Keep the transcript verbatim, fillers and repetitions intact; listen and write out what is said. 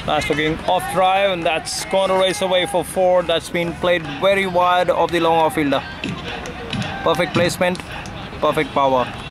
Nice looking off drive, and that's going to race away for four. That's been played very wide of the long outfielder. Perfect placement, perfect power.